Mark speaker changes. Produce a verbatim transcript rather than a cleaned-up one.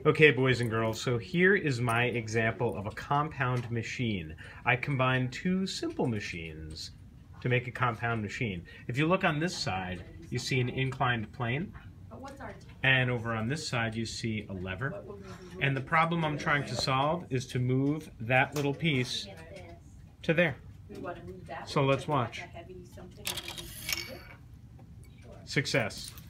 Speaker 1: Okay, boys and girls, so here is my example of a compound machine. I combined two simple machines to make a compound machine. If you look on this side, you see an inclined plane, and over on this side you see a lever. And the problem I'm trying to solve is to move that little piece to there. So let's watch. Success.